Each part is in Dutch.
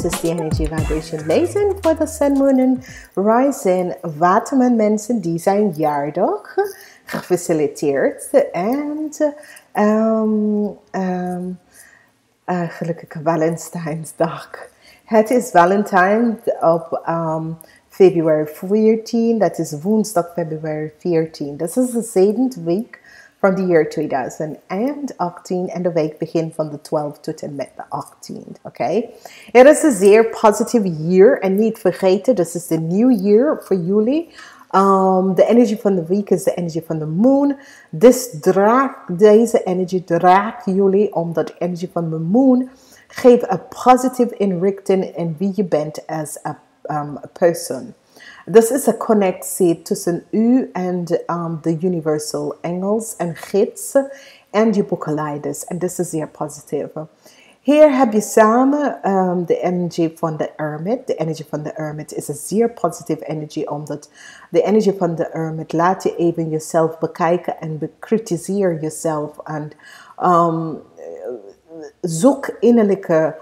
is the energy vibration lezen voor de sun, moon en rising. Waterman mensen die zijn jaardag gefaciliteerd en gelukkige Valentijnsdag. Het is Valentijn op February 14, dat is woensdag February 14. This is the 7th week from the year 2018 en de week begint van de 12th tot en met de 18th. Okay? Het is een zeer positieve year en niet vergeten, this is the new year voor jullie. De energie van de week is de energie van de moon. Deze energie draagt jullie omdat de energie van de moon geeft een positieve inrichting in wie je bent als een person. This is een connectie tussen u en de universal angels en gidsen en je boekenleiders. En dit is zeer positief. Hier heb je samen de energie van de hermit. De energie van de hermit is een zeer positieve energie, omdat de energie van de hermit laat je even jezelf bekijken en bekritiseer jezelf. En zoek innerlijke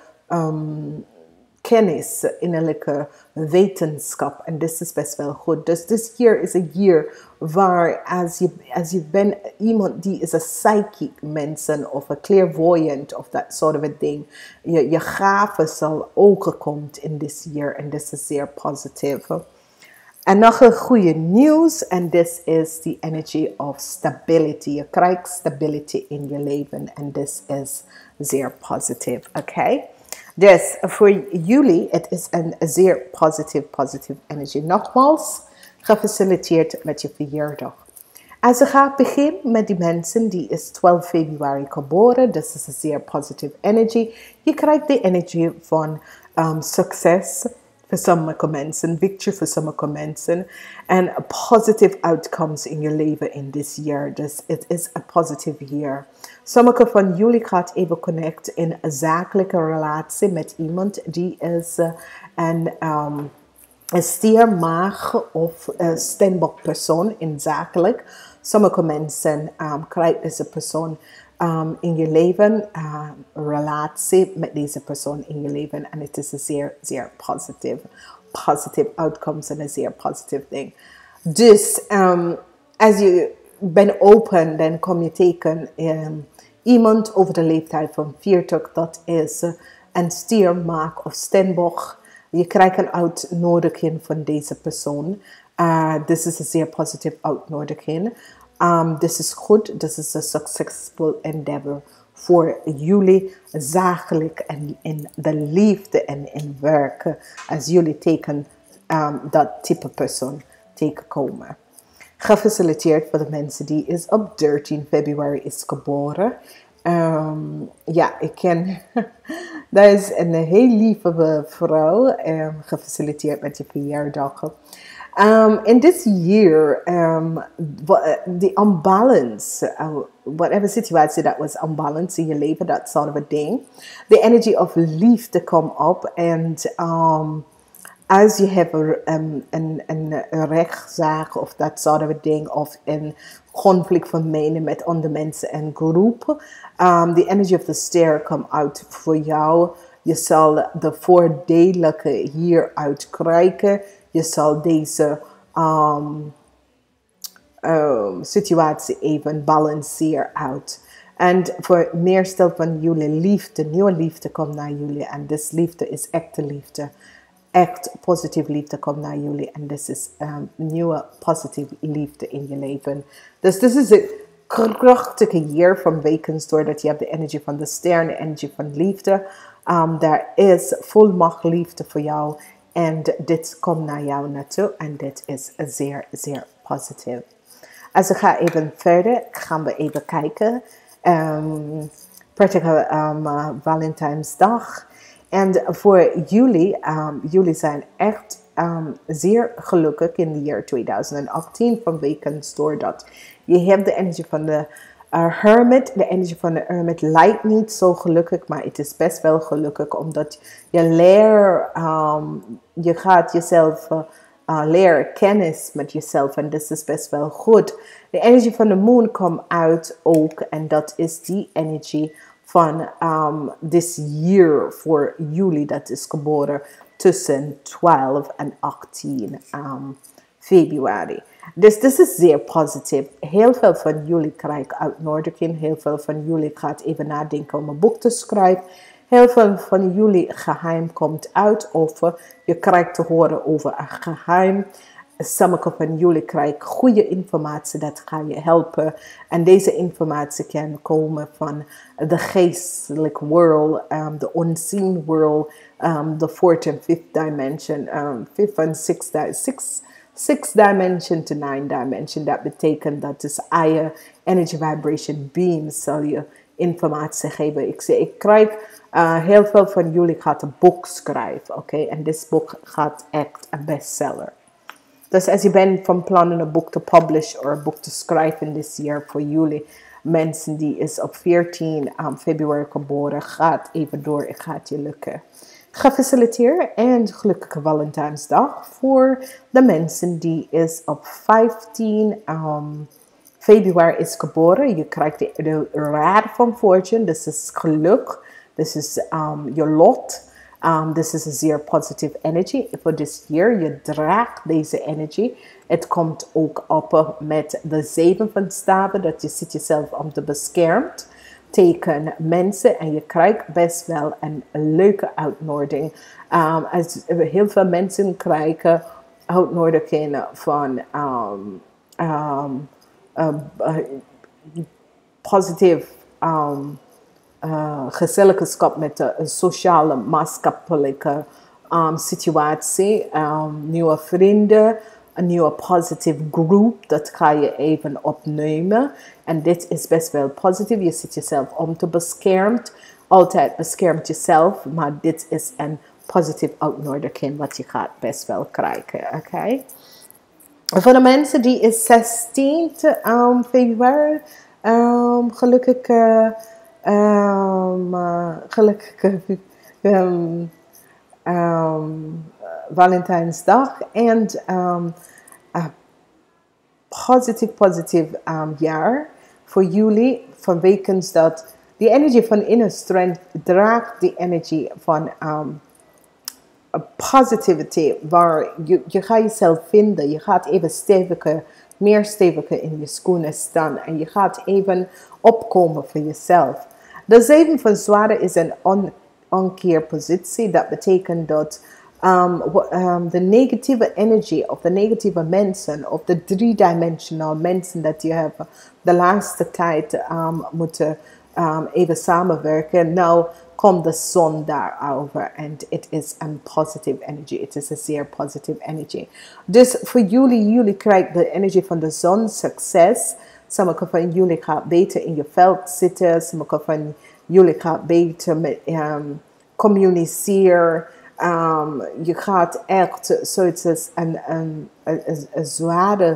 kennis, innerlijke wetenschap. En dit is best wel goed. Dus this year is a year waar als je bent iemand die is een psychic mensen of een clairvoyant of that sort of a thing. Je gave zal ogen komt in this year. En dit is zeer positief. En nog een goede nieuws. En this is the energy of stability. Je krijgt stability in je leven. En this is zeer positief. Oké? Dus voor jullie, het is een zeer positieve energie. Nogmaals, gefaciliteerd met je verjaardag. Als je gaat beginnen met die mensen die is 12 februari geboren, dus is een zeer positieve energie. Je krijgt de energie van succes voor sommige mensen, victory voor sommige mensen en positive outcomes in je leven in this year. Dus het is een positive year. Sommige van jullie gaat even connecten in een zakelijke relatie met iemand die is een stier, maag of steenbok persoon in zakelijk. Sommige mensen krijgen deze persoon in je leven, relatie met deze persoon in je leven. En het is een zeer positive outcomes en een zeer positief ding. Dus als je bent open, dan kom je tegen iemand over de leeftijd van 40, dat is een stier, maag of steenbok. Je krijgt een uitnodiging van deze persoon. Dit is een zeer positieve uitnodiging. Dit is goed. Dit is een successful endeavor voor jullie zakelijk en in de liefde en in werken. Als jullie tegen dat type persoon tegenkomen. Gefaciliteerd voor de mensen die is op 13 februari is geboren. Ja, ik ken... Dat is een heel lieve vrouw. Gefaciliteerd met je verjaardag. In this year, the unbalance, whatever situatie that was unbalanced in je leven, that sort of a thing. The energy of liefde come up. And als je hebt een rechtszaak of dat soort of a thing, of een conflict van mening met andere mensen en groepen, the energy of the stair come out voor jou. Je zal de voordelijke hieruit krijgen. Je zal deze situatie even balanceren uit. En voor meestal van jullie liefde, nieuwe liefde komt naar jullie. En deze liefde is echte liefde. Echt positieve liefde komt naar jullie. En dit is nieuwe positieve liefde in je leven. Dus dit is een krachtige year van Wakens, doordat je hebt de energie van de ster, de energie van liefde. Daar is volmacht liefde voor jou. En dit komt naar jou naartoe. En dit is zeer positief. Als we gaan even verder, gaan we even kijken. Prettige Valentijnsdag. En voor jullie, jullie zijn echt zeer gelukkig in de jaar 2018 van Wakens, doordat je hebt de energie van de hermit. De energie van de hermit lijkt niet zo gelukkig, maar het is best wel gelukkig, omdat je je gaat jezelf leren kennis met jezelf en dit is best wel goed. De energie van de moon komt uit ook en dat is die energie van this year voor jullie dat is geboren tussen 12 en 18 februari. Dus dit is zeer positief. Heel veel van jullie krijgen uitnodiging. Heel veel van jullie gaat even nadenken om een boek te schrijven. Heel veel van jullie geheim komt uit of je krijgt te horen over een geheim. Sommige van jullie krijgen goede informatie, dat gaat je helpen. En deze informatie kan komen van de geestelijke world, de unseen world, de fourth and fifth dimension, fifth and sixth dimension to nine dimension. Dat betekent dat is higher energy vibration beams zal je informatie geven. Ik krijg heel veel van jullie gaat een boek schrijven, oké? En dit boek gaat echt een bestseller. Dus als je bent van plan een boek te publishen of een boek te schrijven dit jaar voor jullie mensen die is op 14 februari geboren, gaat even door, het gaat je lukken. Gefeliciteerd en gelukkige Valentijnsdag voor de mensen die is op 15 februari is geboren. Je krijgt de raad van fortune, dus is geluk, dus is je lot. This is a zeer positive energy for this year. Je draagt deze energy. Het komt ook op met de 7 van staven. Dat je zit jezelf om te beschermen tegen mensen. En je krijgt best wel een leuke uitnodiging. Als heel veel mensen krijgen uitnodigingen van positief gezelschap met de sociale maatschappelijke situatie, nieuwe vrienden, een nieuwe positieve groep, dat ga je even opnemen. En dit is best wel positief. Je zit jezelf om te beschermen. Altijd beschermt jezelf, maar dit is een positieve uitnodiging wat je gaat best wel krijgen, oké? Voor de mensen die is 16 februari, gelukkig Valentijnsdag en positief jaar voor jullie vanwege dat die energie van inner strength draagt die energie van positivity waar je gaat jezelf vinden, je gaat even meer steviger in je schoenen staan en je gaat even opkomen voor jezelf. De 7 van zwaarden is een omkeerpositie. Dat betekent dat de negatieve energie of de negatieve mensen of de 3-dimensional mensen dat je hebt de laatste tijd moeten even samenwerken. Nou komt de zon daarover en het is een positive energy. Het is een zeer positive energy. Dus voor jullie krijgen de energie van de zon, succes. Sommige van jullie gaan beter in je veld zitten. Sommige van jullie gaan beter met communiceren. Je gaat echt zoiets als een zware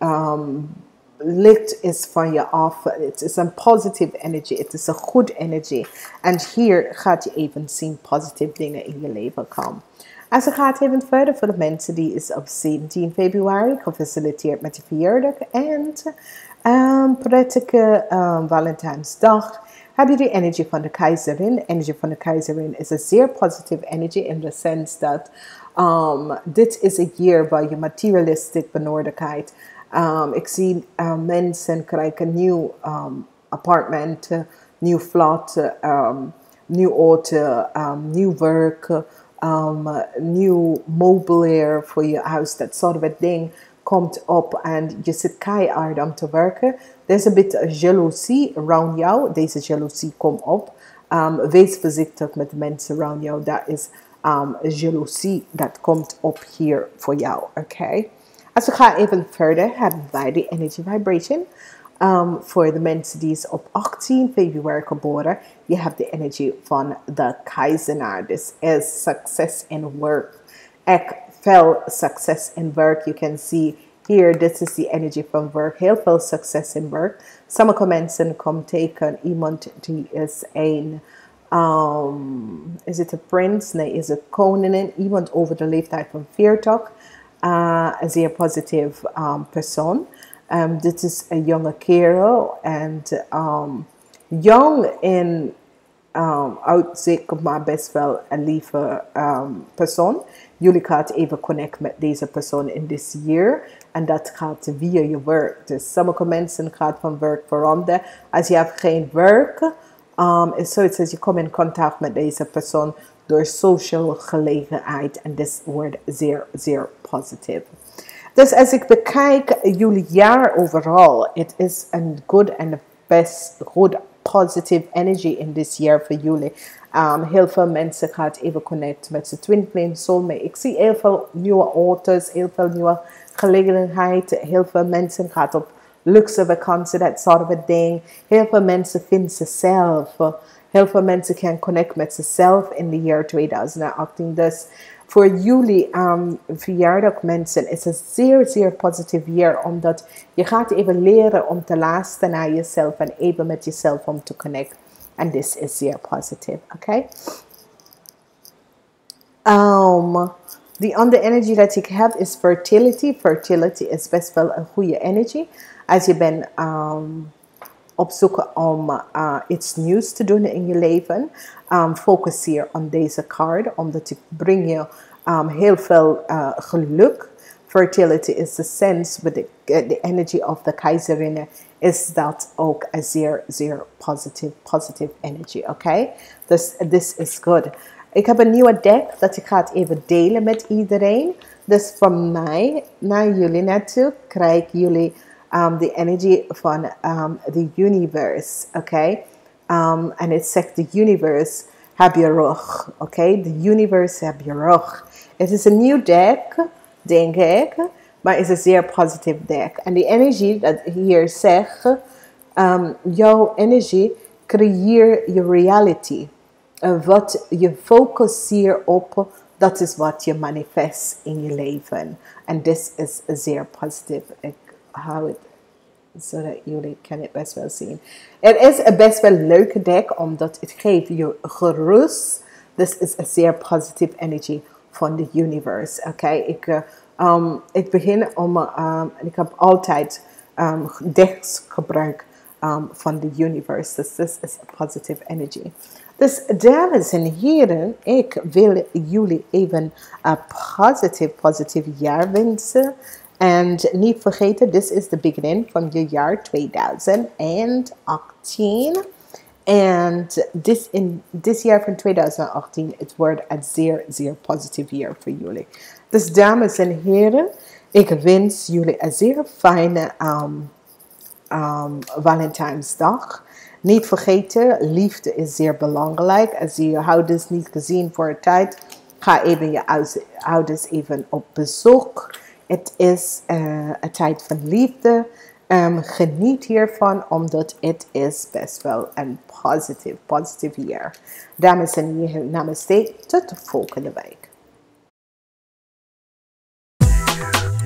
licht is van je af. Het is een positive energy. Het is een good energy. En hier gaat je even zien positieve dingen in je leven komen. Als het gaat even verder voor de mensen die is op 17 februari gefaciliteerd met de verjaardag en prettige Valentijnsdag. Heb je de energie van de keizerin? De energie van de keizerin is een zeer positieve energie in de sens dat dit is een jaar waar je materialistic benodigheid. Ik zie mensen krijgen een nieuw appartement, nieuw flat, nieuw auto, nieuw werk, nieuw mobilier voor je huis. Dat soort van ding komt op en je zit keihard om te werken. Er is een beetje jaloezie rond jou. Deze jaloezie komt op. Wees voorzichtig met de mensen rond jou. Dat is jaloezie dat komt op hier voor jou. Oké. Als we gaan even verder, hebben wij de energy vibration. Voor de mensen die is op 18 februari geboren. Je hebt de energie van de keizenaar. Dus is success in work. Echt veel succes in work. You can see here, this is the energy from work. Heel veel succes in work. Sommige mensen komen tegen iemand die is een... is het een prins? Nee, is het koningin. Iemand over de leeftijd van 40. Een zeer positief persoon. Dit is een jonge kerel. En jong in uitzicht, maar best wel een lieve persoon. Jullie gaat even connecten met deze persoon in this year. En dat gaat via je werk. Dus sommige mensen gaan van werk veranderen. Als je hebt geen werk, is zoiets als je komt in contact met deze persoon door social gelegenheid. En dit wordt zeer, zeer positief. Dus als ik bekijk jullie jaar overal, het is een good and best good positive energy in this year voor jullie. Heel veel mensen gaan even connecten met z'n twin flame soulmate. Ik zie heel veel nieuwe auto's, heel veel nieuwe gelegenheid. Heel veel mensen gaan op luxe vakantie, dat soort of a ding. Heel veel mensen vinden zichzelf. Heel veel mensen gaan connecten met zichzelf in de jaar 2018. Dus voor jullie verjaardag mensen is een zeer, zeer positief jaar. Omdat je gaat even leren om te luisteren naar jezelf en even met jezelf om te connecten. En dit is zeer positief, oké? The andere energy dat ik heb is fertility. Fertility is best wel een goede energie. Als je bent op zoek om iets nieuws te doen in je leven, focus hier op deze kaart, omdat het brengt je heel veel geluk. Fertility is the sense with the energy of the keizerin, is dat ook een zeer, zeer positive energy, oké? Dus this is good. Ik heb een nieuwe deck dat ik ga even delen met iedereen. Dus van mij naar jullie naartoe krijgen jullie the energy van the universe, oké? En het zegt the universe heb je rug, oké? The universe heb je rug. Het is een nieuw deck, denk ik, maar het is een zeer positief deck. En die energie dat hier zegt, jouw energie creëert je reality. Wat je focust hierop, dat is wat je manifest in je leven. En dit is zeer positief. Ik hou het zodat jullie kan het best wel zien. Het is een best wel leuke deck, omdat het geeft je gerust. This is een zeer positieve energie van de universe. Oké, ik begin om, ik heb altijd decks gebruikt van de universe. Dus this is a positive energy. Dus dames en heren, ik wil jullie even een positief jaar wensen. En niet vergeten, this is the beginning van je jaar 2018. En dit jaar van 2018, het wordt een zeer, zeer positief jaar voor jullie. Dus dames en heren, ik wens jullie een zeer fijne Valentijnsdag. Niet vergeten, liefde is zeer belangrijk. Als je je ouders niet gezien voor een tijd, ga even je ouders even op bezoek. Het is een tijd van liefde. Geniet hiervan, omdat het is best wel een positief jaar. Dames en heren, namaste. Tot de volgende week.